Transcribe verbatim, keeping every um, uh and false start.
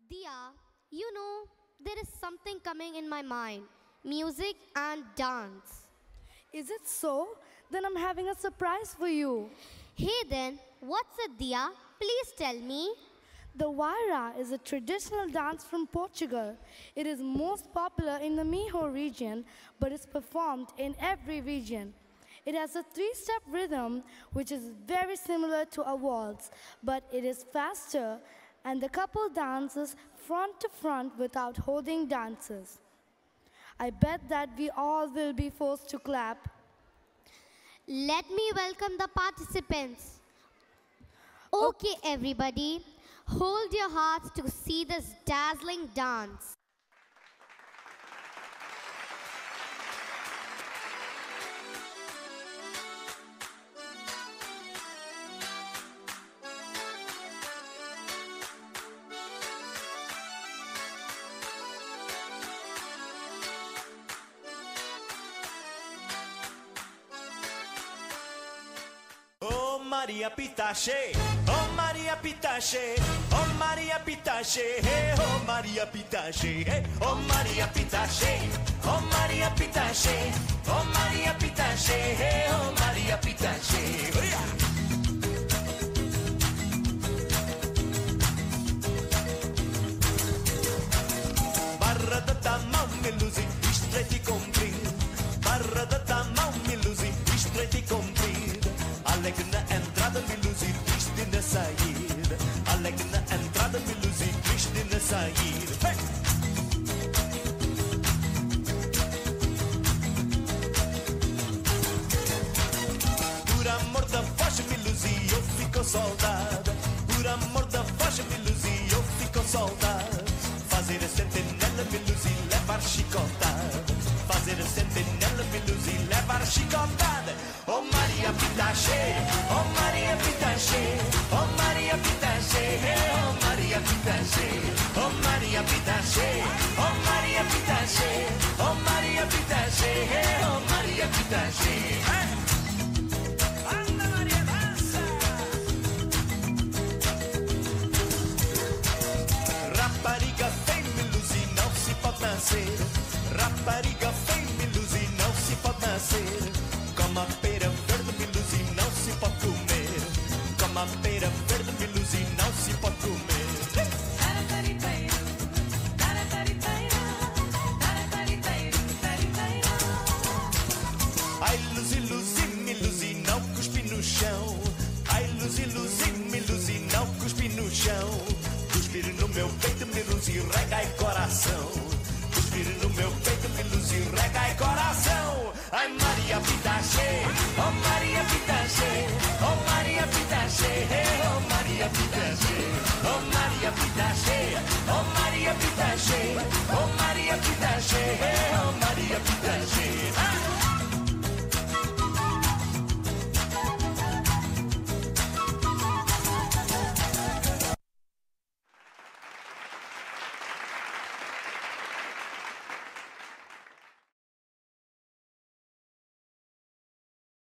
Dia, you know, there is something coming in my mind. Music and dance. Is it so? Then I'm having a surprise for you. Hey then, what's it, Dia? Please tell me. The Vaira is a traditional dance from Portugal. It is most popular in the Miho region, but is performed in every region. It has a three-step rhythm, which is very similar to a waltz, but it is faster, and the couple dances front to front without holding dances. I bet that we all will be forced to clap. Let me welcome the participants. Okay, everybody, hold your hearts to see this dazzling dance. Maria Pitache, oh Maria Pitache, oh Maria Pitache, hey, oh Maria Pitache, hey, oh Maria Pitache, oh Maria Pitache, oh Maria Pitache, hey, oh Maria Pitache. Oh, yeah. Barra da tamão me luzi, estreite comprido. Barra da tamão me luzi, estreite comprido. Alegre na entrada, me luzi, triste na saída. Alegre na entrada, me luzi, triste na saída. Hey! Por amor da voz, me luzi, eu fico soldado. Por amor da voz, me luzi, eu fico soldado. Fazer a sentinela, me luzi, levar chicotada. Fazer a sentinela, me luzi, levar chicotada. Oh Maria Pitache, oh Maria Pitache, oh Maria Pitache, oh Maria Pitache, oh Maria Pitache, oh Maria Pitache, oh Maria Pitache, oh Maria Pitache. Anda Maria dança. Rapariga vem me luzir, não se pode nascer. Rapariga vem me luzir, não se pode nascer. Como a pera verde me luzir, não se pode comer. Como a pera verde me luzir, não se pode comer. Ai, luzir, luzir, me luzir, não cuspi no chão. Ai, luzir, luzir, me luzir, não cuspi no chão. Cuspir no meu peito, me luzir, rega e coração. Cuspir no meu peito, me luzir, rega e coração. Ai, Maria Pitache, oh Maria